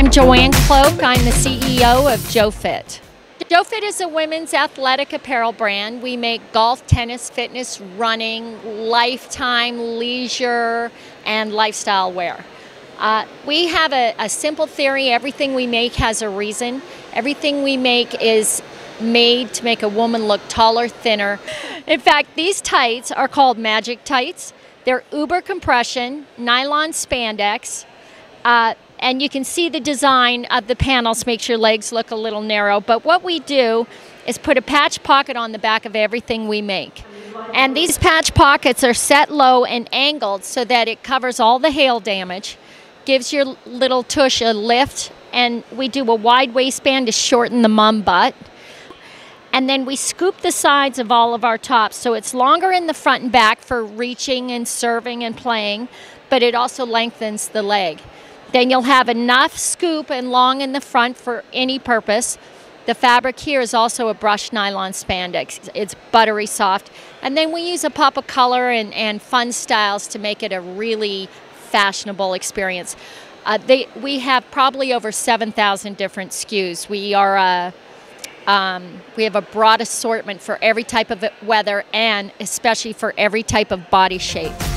I'm Joanne Cloak. I'm the CEO of Jofit. Jofit is a women's athletic apparel brand. We make golf, tennis, fitness, running, lifetime, leisure, and lifestyle wear. We have a simple theory. Everything we make has a reason. Everything we make is made to make a woman look taller, thinner. In fact, these tights are called magic tights. They're uber compression, nylon spandex, and you can see the design of the panels makes your legs look a little narrow. But what we do is put a patch pocket on the back of everything we make. And these patch pockets are set low and angled so that it covers all the hail damage, gives your little tush a lift, and we do a wide waistband to shorten the mum butt. And then we scoop the sides of all of our tops so it's longer in the front and back for reaching and serving and playing, but it also lengthens the leg. Then you'll have enough scoop and long in the front for any purpose. The fabric here is also a brushed nylon spandex. It's buttery soft. And then we use a pop of color and fun styles to make it a really fashionable experience. We have probably over 7,000 different SKUs. We have a broad assortment for every type of weather and especially for every type of body shape.